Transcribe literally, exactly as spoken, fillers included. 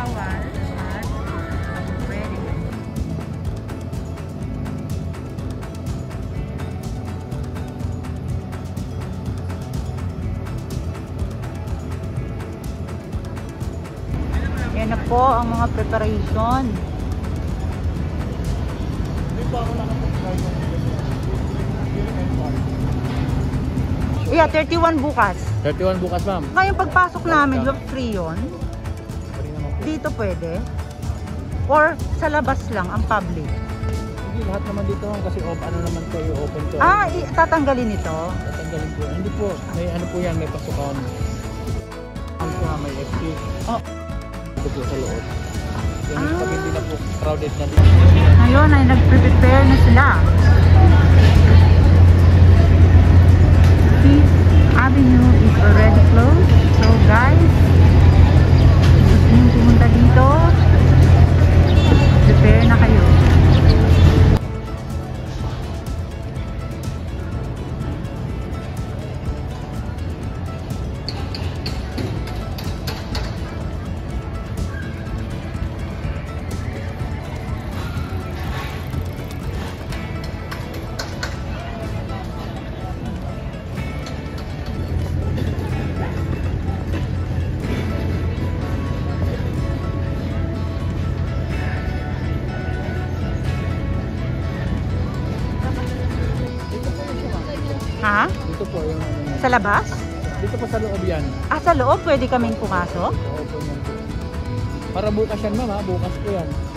bawal at pwede. Yan na po ang mga preparation. Yeah, thirty-one bukas. thirty-one bukas, ma'am. Ngayong pagpasok namin, love free yun. Dito pwede. Or sa labas lang, ang public. Hindi, lahat naman dito kasi off, ano naman po yung open to. Ah, i- tatanggalin ito? Tatanggalin po. Hindi po, may ano po yan, may pasukan. Ano po, may F T. Oh. Ito po sa loob. Kaya Ah. pag hindi na po crowded na dito. Ngayon ay nag-prepare na sila. Fifth Avenue is already closed. So guys, gusto nyo pumunta dito, prepare na kayo. Ha? Dito po yung ano. Sa labas? Dito po sa loob yan. Ah, sa loob pwede kaming pumasok? Open yan po. Para bukas yan, ma'am, ha? Bukas po yan.